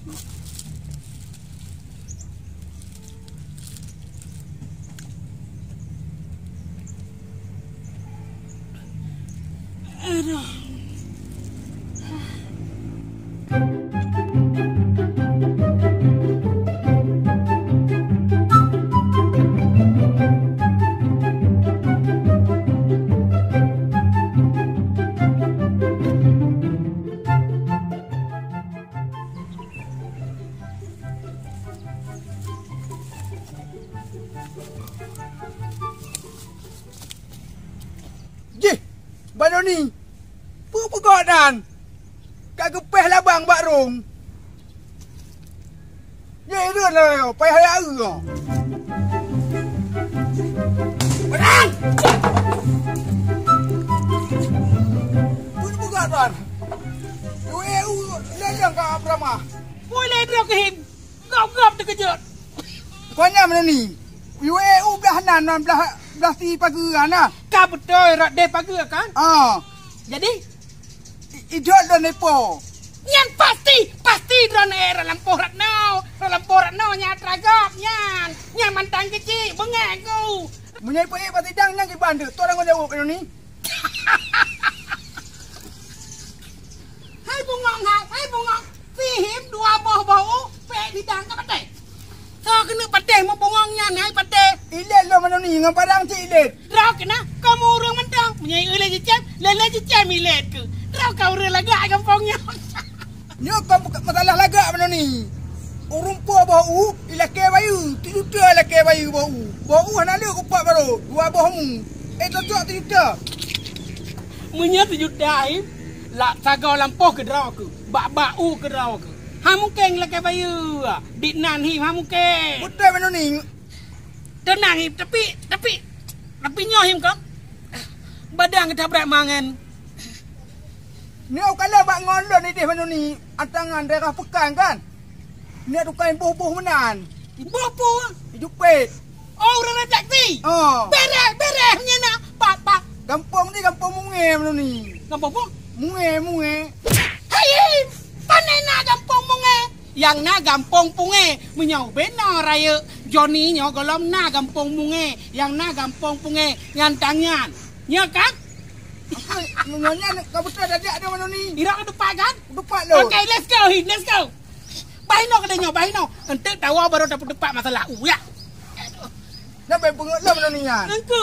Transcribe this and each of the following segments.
Aduh. Jih, bano ni. Pegok dan. Kak gepeh labang bak rong. Ye reun lah, pai hari aku. Berang. Pegok dan. EU leleng ka Brahma. Boleh bro ke him. Gop terkejut. Konya mana ni? EU belah nan belah ti pageran ah. Kau betul rak de pagi kan? Ah. Jadi Idot dan nepo. nyan pasti drone era lampu ratno nya tragop nyan mantang kecil bengak ku. Menyai pai pati dang nang ke bandu. Tu orang jawab kan ni. Hai bungong. Fihim dua boh bau pe di dang ka pateh. So kena pateh mau bungong nyan hai pateh. Ilet lo mana ni ngam padang cik ilet. Rau kena kamu urang mentang menyai ule jecem lele jecem ilet ku. Rau kau urang lagak kampungnya. Ni kau masalah lagak mana ni. Urumpo bau ilake bayu. Tidur ilake bayu bau. Bau hana dia kupak baru. Dua bohmu. Tujuk tidur. Menyat judai la sagau lampu ke drau ku. Bak-bau ke drau ku. Ha mungkin lake bayu. Dik nan him ha mungkin. Betul mana ni. Tenang him tapi nyoh him kau. Badang kita berat mangan. Ni kalau bak ngolon ni dia mana ni. Antangan daerah Pekan kan. Ni tukai boh-boh menan. Bopo. Jupit. Oh orang refleksi. Oh. Beres nya nak. Pak. Kampung ni kampung Munge mana ni. Kampung apa? Munge. Hai. Panai nak kampung Munge. Yang na kampung Punge menyau benar raya Johnny nyo golom na kampung Munge. Yang na kampung Punge nyantangan. Nya kan? Nyonya kau betul ada ada mana ni. Irak depan kan? Depan lo. Okay, let's go. Bahino katanya, bahino. Ente tawa baru dapat depan masalah ya. Nak baik pengut lo mana ni yan. Engku.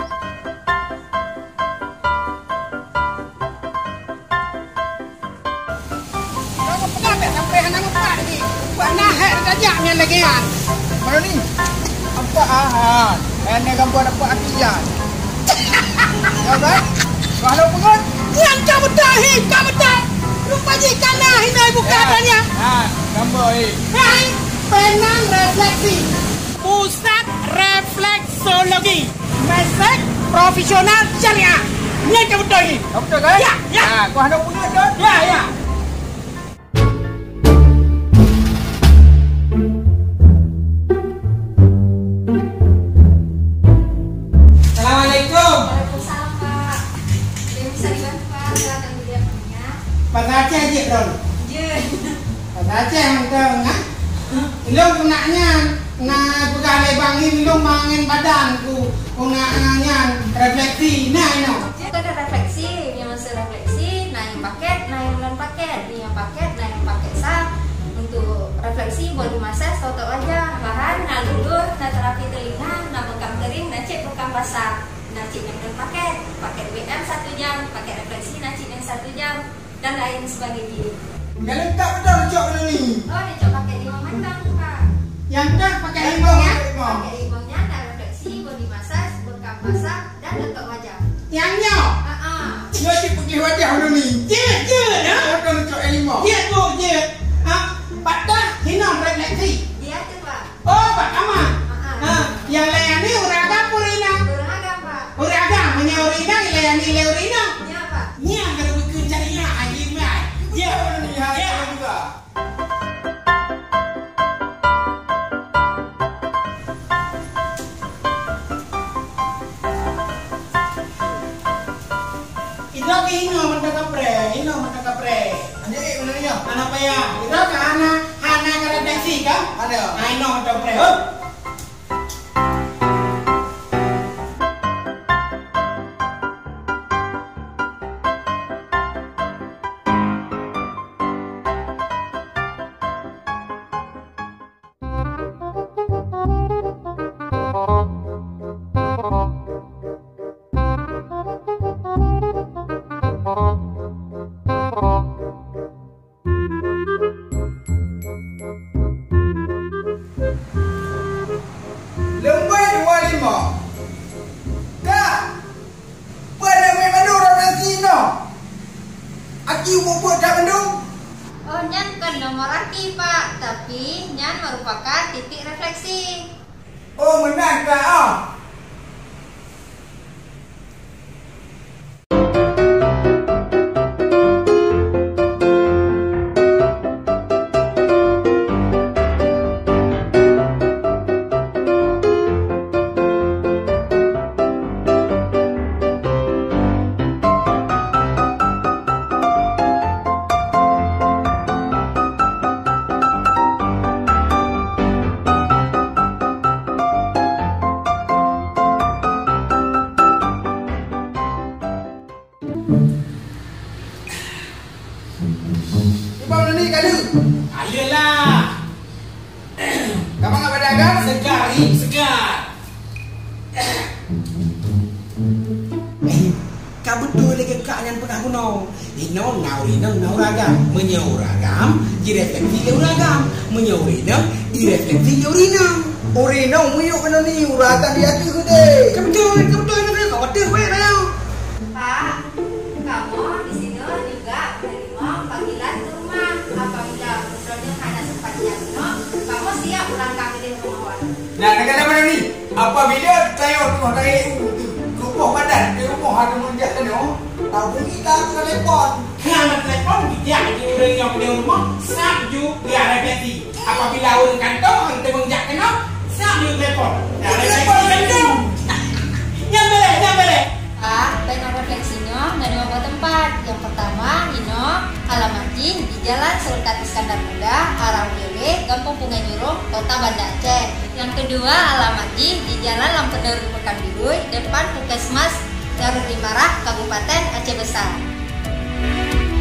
Kau pegang sampai anak empat lagi. Mana hak rajaknya lagi kan? Mana ni? Apa ahan? Ini kampung dapat akian. Ya kan? Kalau pengut. Yang kau betul. Lupa jikan lah ini bukan adanya. Gambar ni. Hai, Penang Refleksi. Pusat Refleksologi. Mesek Profesional Syariah. Ini kau betul ni. Betul kan? Ya. Kau hendak pengut tu? Ya. Assalamualaikum. Waalaikumsalam, Pak. Ada yang bisa dibantu, Pak? Silakan dilihat menunya. Pak Aceh je dong. Je. Pak Aceh mungkin kan? Ilung punaknya na pegang lebang ini ilung mangin badanku. Punaknya refleksi nah ini. Itu ada refleksi, yang masih refleksi, nah yang paket, nah yang non paket, yang paket, nah yang paket sah. Untuk refleksi body massage, toto wajah, bahan, nah lulur, nah terapi telinga, nah bekam kering, nah cek bekam basah. Nah cek yang non paket BM 1 jam, paket refleksi, nah cek yang 1 jam, dan lain sebagainya. Kalau tak betul cok mana ni. Oh, dia coba pakai 5 mandang, Pak. Yang dah pakai limbangnya. Pakai limbangnya, nah refleksi, body massage, bekam basah, dan letak wajah. Yang nyok. Dia cik pergi wajah mana ni. Je. Betul cok elima. Je. Pak dah hinom refleksi. Dia tu, Pak. Oh, Pak aman. Yang lain ni uragam purina. Beragam, Pak. Uragam menyaurina layan ni urina. Ya, Pak. Nya kalau bikin carinya aja mai. Je. juga. Ino mata kapre. Anjir mana ni ya? Anak payah. Ito ka anak anak refleksi kah? Ada. Ai no dompet. Lembai 25. Kak. Pada memang refleksi no. Aki buat dah mendung. Oh, nyan kan nomor aki Pak, tapi nyan merupakan titik refleksi. Oh, menang kak ah. Ibang ni kali. Ayolah. Kamu nak berdagang? Segar, segar. Kau betul lagi kak yang pernah kuno. Nau ragam, menyau ragam, direfleksi leu ragam, menyau rina, direfleksi leu rina. Orina muyuk kena ni uratan dia tu deh. Kau betul nak kau betul weh tau. Pak, kamu di sini juga menerima panggilan ke rumah. Apabila kebetulannya hanya sempatnya kamu siap pulang kami di rumah. Nah, negara mana ni? Apabila saya rumah saya rumah badan di rumah ada menjadi no. Tahu kita telepon. Kalau telepon dia orang yang di rumah sab ju dia refleksi. Apabila orang kantor hang mengjak kena sab ju telepon. Telepon kan? Yang boleh. Pak, baiklah refleksinya dari beberapa tempat. Yang pertama, Ino, alamat Jin di Jalan Sultan Iskandar Muda, arah Ulele, Kampung Pungai Jurung, Kota Banda Aceh. Yang kedua, alamat Jin di Jalan Lampener Pekanbaru, depan Puskesmas Darul Imarah, Kabupaten Aceh Besar.